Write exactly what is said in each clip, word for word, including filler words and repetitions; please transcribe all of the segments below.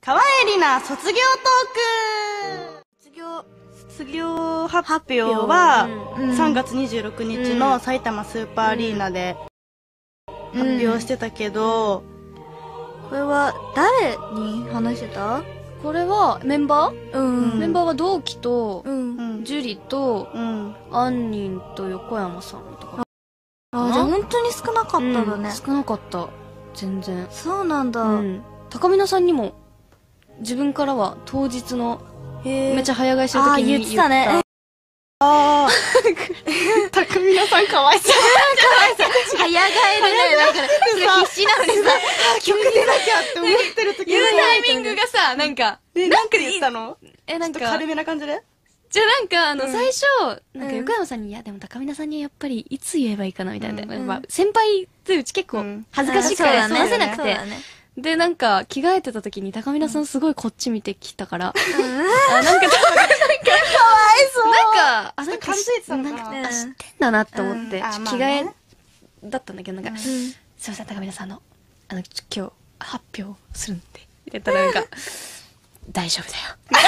川栄李奈卒業トーク。卒業、卒業発表はさんがつにじゅうろくにちの埼玉スーパーアリーナで発表してたけど、 これは誰に話してた？ これはメンバー、 うん、 メンバーは同期と、 うん、 樹里と、 うん、 アンニンと横山さんとか。 あ、じゃあ本当に少なかったんだね。 うん、少なかった。全然。 そうなんだ。 うん。高見菜さんにも、自分からは当日の、めっちゃ早替えしてる時に言った。 言ってたね。 ああ。高見菜さんかわいそう。 かわいそう。早替えるね。だから、それ必死なのにさ、 曲出なきゃって思ってる時に。 言うタイミングがさ、なんか、 え、なんか言ったの？ え、なんか。 軽めな感じで？ じゃあなんか、あの、最初、なんか横山さんに、いや、でも高見菜さんにやっぱり、いつ言えばいいかな、みたいな。先輩ってうち結構、恥ずかしいから済ませなくて。で、なんか、着替えてた時に高見菜さんすごいこっち見てきたから。あ、なんか、なんか、かわいそう。なんか、あ、なんか、 感じてたのかな？ あ、知ってんだなって思って、着替えだったんだけど、なんか、すいません、高見菜さんの、あの、今日、発表するんで、って言ったらなんか、大丈夫だよ。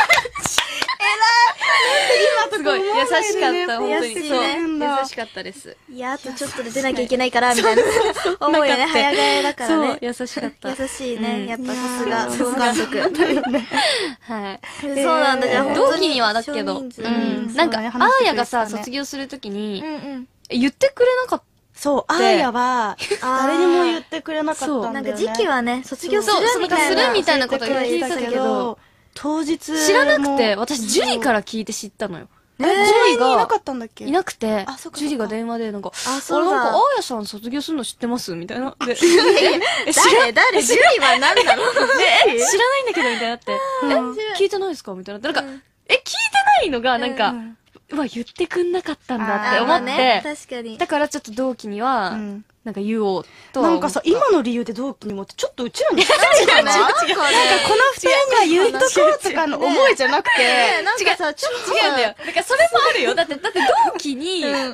すごい優しかった、本当に。そう、優しかったです。 いや、あとちょっとで出なきゃいけないから、みたいな。思うよね、早替えだからね。 そう、優しかった。 優しいね。やっぱさすが、総監督。 はい。 そうなんだ、じゃあ同期にはだけど、なんか、アーヤがさ、卒業するときに、言ってくれなかった。 そう、アーヤは、誰にも言ってくれなかったんだよね。 なんか時期はね、卒業するみたいな。 するみたいなこと聞いてたけど、 当日知らなくて、私、ジュリから聞いて知ったのよ。 え、ジュリがいなかったんだっけ？ いなくて、ジュリが電話で、なんか、あ、 そうだ。 なんか、アーヤさん卒業するの知ってますみたいな。で、 誰誰ジュリは何なの？ え、知らないんだけど、みたいなって。え、聞いてないですかみたいな。なんか、え、聞いてないのが、なんか、うわ、言ってくんなかったんだって思って、 確かに。 だからちょっと同期には、なんか言おうと。 なんかさ、今の理由で同期にもって、ちょっとうちらに違うじゃない？なんかこの二人には言っとこうとかの思いじゃなくて、 なんかさ、ちょっと違うんだよ。だからそれもあるよ。だって、だって同期に、だって、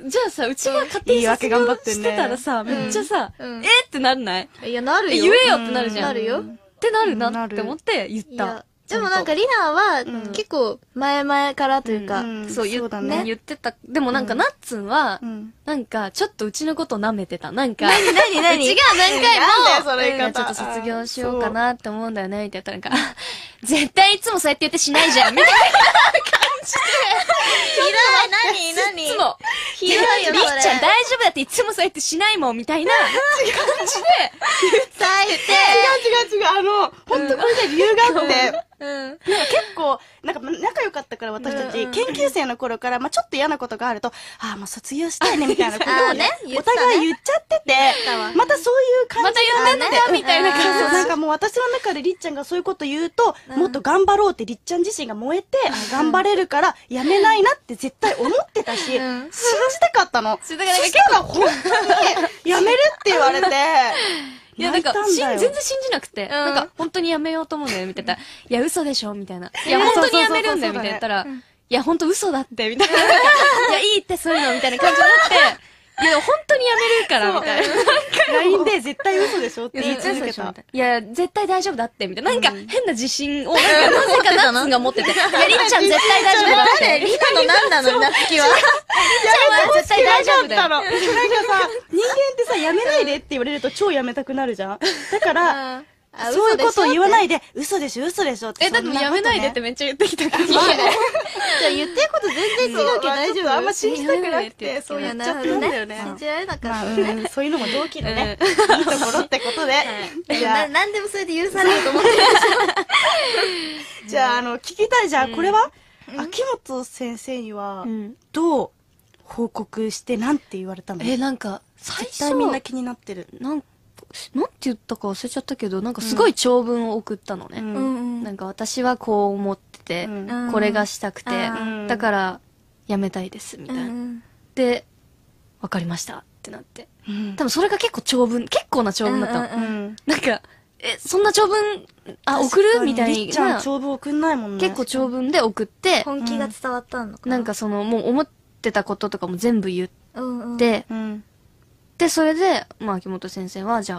じゃあさ、うちが勝手に卒業してたらさ、めっちゃさ、えってなんない？ いや、なるよ。 言えよってなるじゃん。 なるよ。 ってなるなって思って言った。 でもなんか、リナは、結構、前々からというか、 そう言ったね。言ってた。でもなんか、ナッツンは、なんか、ちょっとうちのこと舐めてた。なんか、 なになになにうちが何回も、ちょっと卒卒業しようかなって思うんだよね、って言ったらなんか、絶対いつもそうやって言ってしないじゃん、みたいな感じで。 ひどい、なになにいつも。 ひどいよ、それ。 りっちゃん大丈夫だっていつもそうやってしないもん、みたいな感じで。 最低。違う違う違う、あの、ほんとこれで理由があって、 うん。 なんか結構、なんか仲良かったから私たち、研究生の頃から、まあちょっと嫌なことがあると、ああ、もう卒業したいね、みたいなことをね、お互い言っちゃってて、またそういう感じまた言ってたみたいな感じ。 なんかもう私の中でりっちゃんがそういうこと言うと、もっと頑張ろうってりっちゃん自身が燃えて、頑張れるからやめないなって絶対思ってたし、信じたかったの。そしたら本当にやめるって言われて、 いや、なんか、全然信じなくて、なんか、本当にやめようと思うんだよ、みたいな。いや、嘘でしょみたいな。いや、本当にやめるんだよ、みたいな言ったら、いや、本当嘘だって、みたいな。いや、いいってそういうの、みたいな感じになって、いや、本当にやめるから、みたいな。 ライン で絶対嘘でしょって言い続けた。 いや、絶対大丈夫だって、みたいな。なんか、変な自信を、なんか、なぜかナッツンが持ってて。いや、りっちゃん絶対大丈夫だって。 リナの何なの、なつきは。 りっちゃんは絶対大丈夫だよ。 なんかさ、人間ってさ、やめないでって言われると超やめたくなるじゃん。だから、そういうことを言わないで、嘘でしょ、嘘でしょって。 え、だってやめないでってめっちゃ言ってきたから。 じゃあ言ってること全然違うけど大丈夫？ あんま信じたくなくて、そう言っちゃったんだよね。 信じられなかった。 そういうのも同期のね、いいところってことで。 何でもそれで許されると思ってるでしょ。じゃあ、あの、聞きたい。じゃあ、これは秋元先生には、どう報告してなんて言われたの？ え、なんか、最初。 絶対みんな気になってる。 なんなんて言ったか忘れちゃったけど、なんかすごい長文を送ったのね。なんか私はこう思ってて、これがしたくて、だからやめたいです、みたいな。で、わかりましたってなって。多分それが結構長文、結構な長文だったの。なんか、え、そんな長文、あ、送るみたいな。 りっちゃん長文送んないもんね。 結構長文で送って、 本気が伝わったのかな。 なんかその、もう思ってたこととかも全部言って、で、それで、まあ、秋元先生は、じゃあ、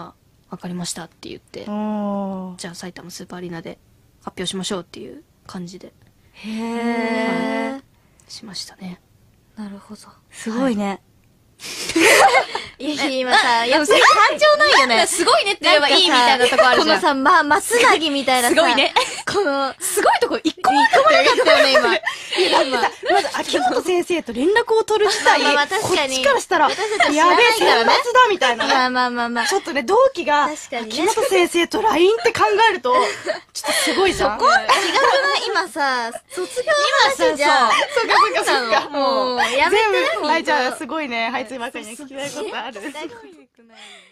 わかりましたって言って、じゃあ埼玉スーパーアリーナで発表しましょうっていう感じで。 へー。 しましたね。 なるほど。 すごいね。 いや、今さ、やっぱり感情ないよね。 すごいねって言えばいいみたいなとこあるじゃん。 このさ、ま、まつなぎみたいなさ。 すごいね。 この、 すごいとこ一個もなかったよね、今。 今。まず、秋元先生と連絡を取る自体、 まあまあ確こかにっちからしたら、やべえ、選抜だみたいな。 まあまあまあまあ。 ちょっとね、同期が、秋元先生と ライン って考えると、ちょっとすごいじゃん。 そこ違くない今さ、卒業の話じゃん。 そっかそっかそっか。 もう、やめて。 全部、はい、じゃあ、すごいね。はいつまくんに聞きたいことある。 すごいねくない。